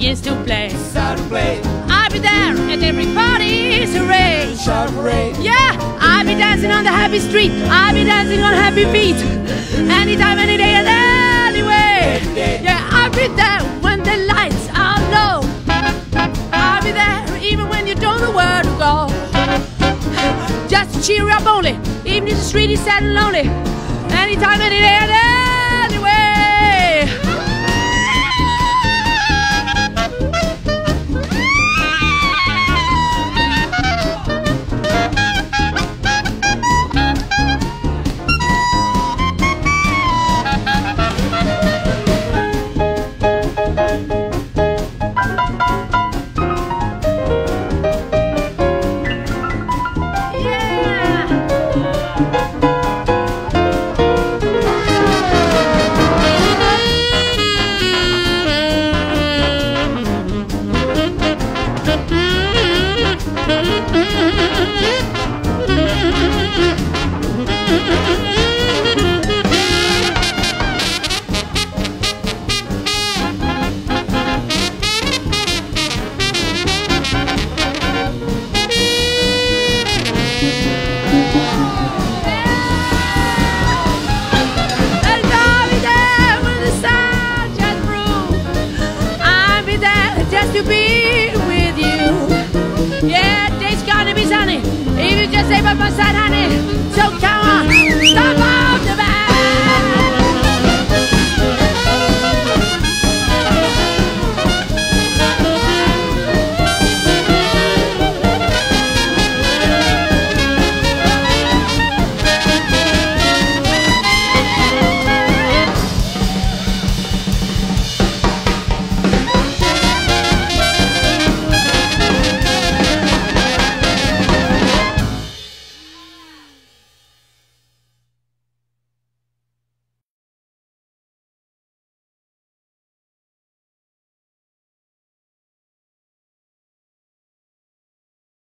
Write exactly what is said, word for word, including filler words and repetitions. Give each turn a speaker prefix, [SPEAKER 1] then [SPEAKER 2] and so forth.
[SPEAKER 1] begins to play.
[SPEAKER 2] Start to play.
[SPEAKER 1] I'll be there at everybody's hooray.
[SPEAKER 2] Shout hooray.
[SPEAKER 1] Yeah, I'll be dancing on the happy street. I'll be dancing on happy feet. Anytime, any day, and anyway. Yeah, I'll be there when the lights are low. I'll be there even when you don't know where to go. Just to cheer up only, even if the street is sad and lonely. Anytime, any day, and anyway. To be with you. Yeah, day's gonna be sunny if you just stay by my side.